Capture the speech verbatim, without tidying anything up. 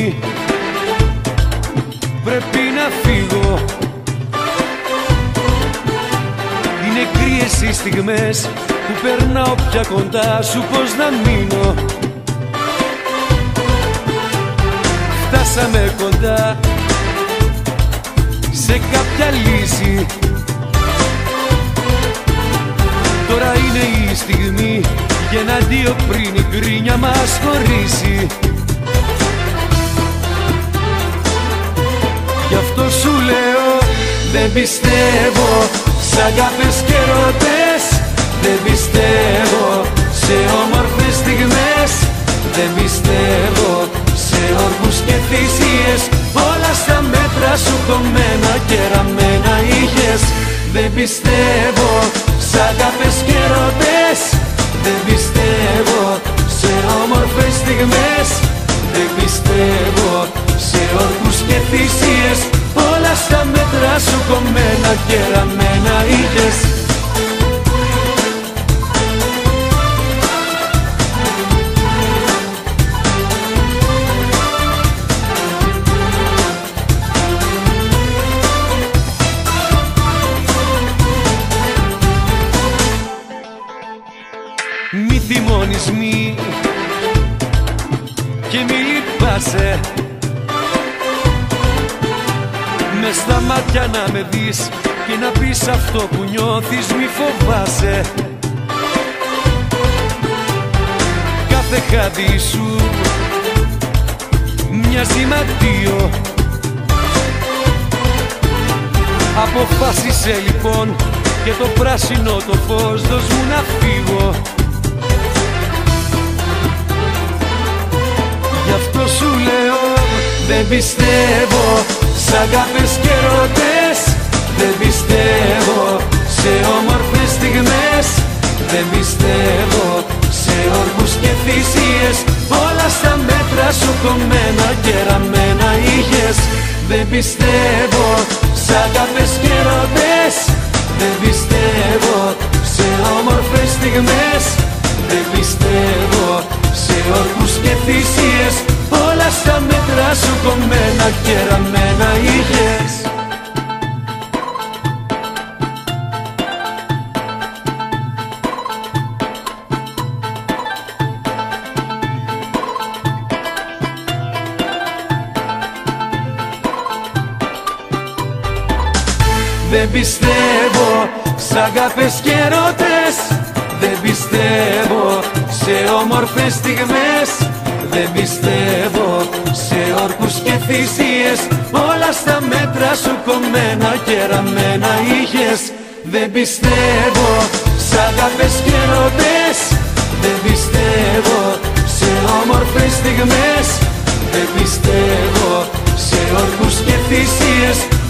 στιγμή πρέπει να φύγω. Είναι κρύες οι στιγμές που περνάω πια κοντά σου, πως να μείνω. Φτάσαμε κοντά σε κάποια λύση. Τώρα είναι η στιγμή για ένα αντίο πριν η γκρίνια μας χωρίσει. Γι' αυτό σου λέω δεν πιστεύω σ' αγάπες και ερωτές. Δεν πιστεύω σε όμορφες στιγμές. Δεν πιστεύω σε όρκους και θυσίες. Όλα στα μέτρα σου κομμένα και ραμμένα είχες. Δεν πιστεύω σ' αγάπες και ερωτές. Δεν πιστεύω σε όμορφες στιγμές. Δεν πιστεύω σε όρκους και θυσίες. Όλα στα μέτρα σου κομμένα και ραμμένα είχες. Μη θυμώνεις μη και μη λυπάσαι. Μες στα μάτια να με δεις και να πεις αυτό που νιώθεις, μη φοβάσαι. Κάθε χάδι σου μοιάζει ματίο. Αποφάσισε λοιπόν και το πράσινο το φως δώσ' μου να φύγω. Γι' αυτό σου λέω δεν πιστεύω σ' αγάπες και ερωτές. Δεν πιστεύω σε όμορφες στιγμές. Δεν πιστεύω σε όρκους και θυσίες. Όλα στα μέτρα σου κομμένα και ραμμένα είχες. Δεν πιστεύω σ' αγάπες και ερωτές. Δεν πιστεύω σε όμορφες στιγμές. Δεν πιστεύω σε όρκους και θυσίες. Όλα στα μέτρα σου κομμένα και ραμμένα είχες. Δεν πιστεύω σ' αγάπες και ερωτές. Δεν πιστεύω σε όμορφες στιγμές. Δεν πιστεύω σε όρκους και θυσίες. Όλα στα μέτρα σου κομμένα και ραμμένα είχες. Δεν πιστεύω σ' αγάπες και ερωτές. Δεν πιστεύω σε όμορφες στιγμές. Δεν πιστεύω σε όρκους και θυσίες.